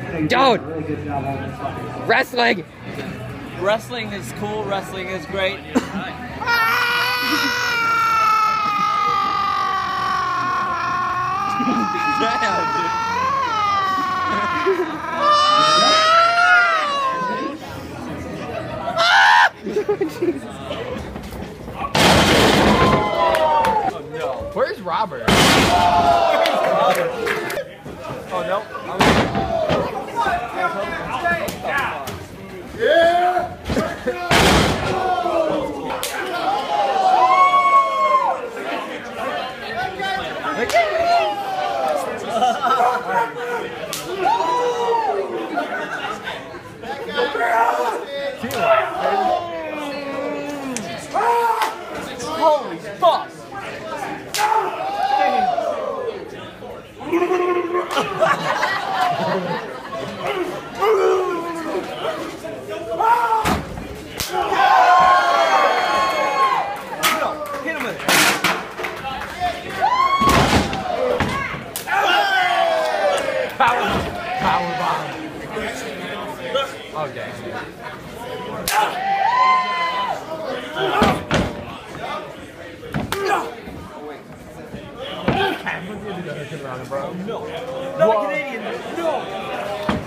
Don't! Wrestling! Wrestling is cool, wrestling is great. Where's Robert? Oh no. Yeah! Holy fuck! Hit him with it. Power bomb. Oh, dang. No. Not a Canadian. No.